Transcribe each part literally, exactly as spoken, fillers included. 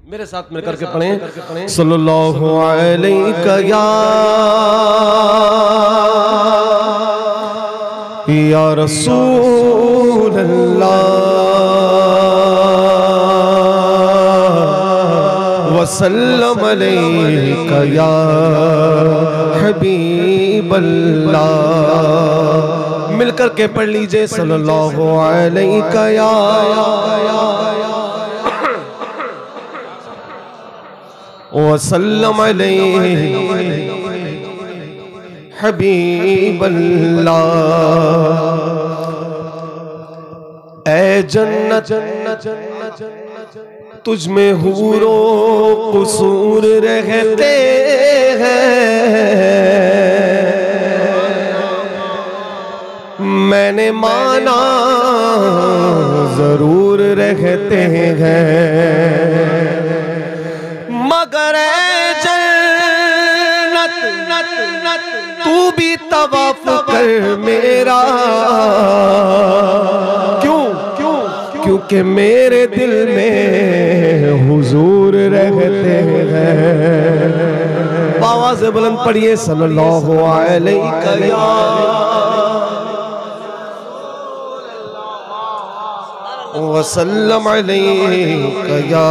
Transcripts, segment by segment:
मेरे साथ मिलकर के पढ़ें। सल्लल्लाहु अलैहि या रसूल अल्लाह वसल्लम अलैका या हबीब अल्लाह। मिलकर के पढ़ लीजिए सल्लल्लाहु अलैका या वसल्लम अलैहि हबीब अल्लाह। ऐ जन्नत तुझ में हूरो कुसूर रहते हैं, मैंने माना जरूर रहते हैं, मगर जन्नत तू भी तवाफ कर मेरा। क्यों क्यों क्योंकि मेरे दिल में हुजूर रहते हैं। आवाज़ बुलंद पढ़िए सल्लल्लाहु अलैहि वसल्लम अलैका या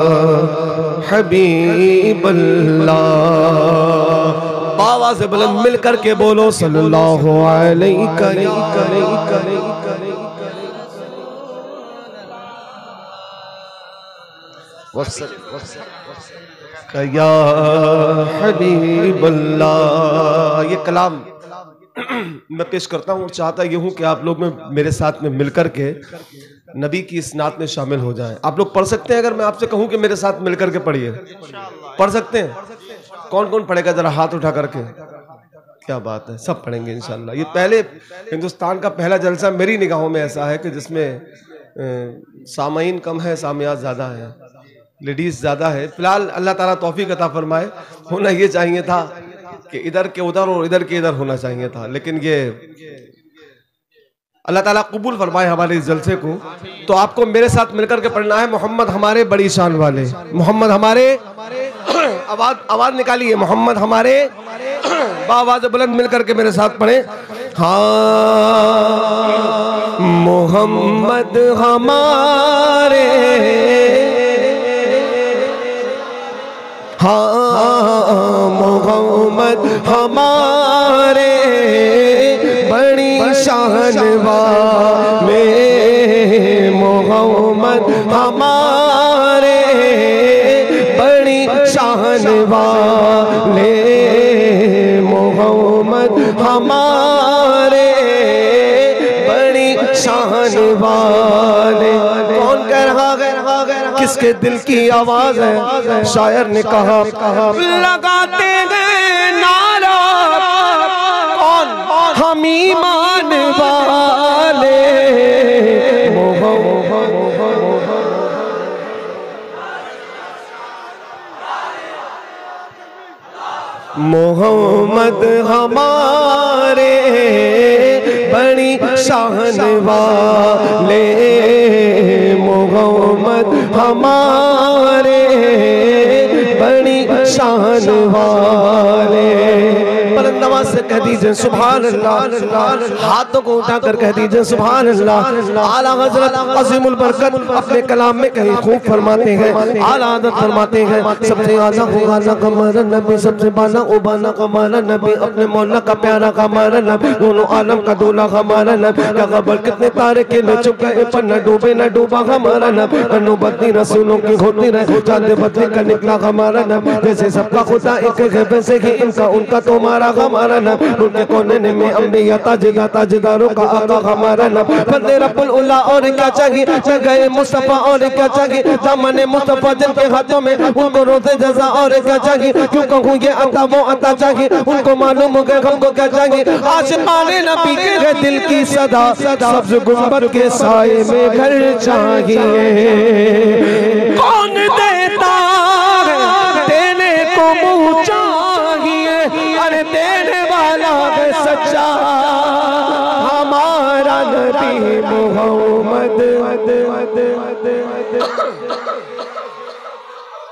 हबीब अल्लाह। आवाज़ बुलंद मिल करके बोलो सल्लल्लाहु अलैहि वसल्लम या हबीब अल्लाह। ये कलाम मैं पेश करता हूँ और चाहता ये हूँ कि आप लोग में मेरे साथ में मिलकर के नबी की इस नात में शामिल हो जाएं। आप लोग पढ़ सकते हैं? अगर मैं आपसे कहूँ कि मेरे साथ मिलकर के पढ़िए, पढ़ सकते हैं? कौन कौन पढ़ेगा जरा हाथ उठा करके? क्या बात है, सब पढ़ेंगे इंशाल्लाह। ये पहले हिंदुस्तान का पहला जलसा मेरी निगाहों में ऐसा है कि जिसमें सामाईन कम है, सामियात ज़्यादा है, लेडीज़ ज़्यादा है। फिलहाल अल्लाह ताला तौफीक अता फरमाए। होना ये चाहिए था कि इधर के उधर और इधर के इधर होना चाहिए था, लेकिन ये अल्लाह ताला कबूल फरमाए हमारे इस जलसे को। तो आपको मेरे साथ मिलकर के पढ़ना है मोहम्मद हमारे बड़ी शान वाले, मोहम्मद हमारे, आवाज आवाज निकालिए, मोहम्मद हमारे, आवाज बुलंद मिलकर के मेरे साथ पढ़े। हाँ मोहम्मद हमारे, हाँ मोहम्मद हमारे बड़ी शान वाले, मोहम्मद हमारे बड़ी शान वाले, मोहम्मद हमारे बड़ी शान वाले। कौन कह रहा है? किसके दिल की आवाज है? शायर ने कहा लगाते हैं नारा कौन? हम ईमान वाले, मोहम्मद हमारे बड़ी शान वाले, मोहम्मद हमारे बड़ी शान वाले। नमाज से कह दीजिए सुभान अल्लाह, हाथों को उठाकर कह दीजिए सुभान अल्लाह। आला हज़रत अज़ीमुल बरकत अपने कलाम में कहीं खूब फरमाते हैं, आला आदत फरमाते हैं, सबसे आला हुआ कमारा नबी, सबसे बाला उबाला कमारा नबी, अपने मौला का प्यारा कमारा नबी, दोनों आलम का दूल्हा हमारा नबी। क्या खबर कितने तारे के न चुप गए पर न डूबे न डूबा हमारा नबी, नौबती रसूलों की होती रहे चांद बदले का निकला हमारा नबी। जैसे सबका खुदा एक है वैसे ही इनका उनका तुम्हारा हमारा नबी, उनके कोने में अंबिया ताजदा ताजदारों का आका हमारा नबी। फज़े रब्बुल उला और क्या चाहिए, गए मुस्तफा और क्या चाहिए, दामने मुस्तफा जिनके हाथों में उनको रोज़े जज़ा और क्या चाहिए। क्यों कहूँ ये अता वो अता चाहिए, उनको मालूम हो गए हमको क्या चाहिए। आशिक़ाने नबी के है दिल की सदा, सब्ज़ गुंबद के साए में घर चाहिए। कौन देता है देने को मुँह चाहिए, अरे देने वाला है सच्चा हमारा नबी मोहम्मद।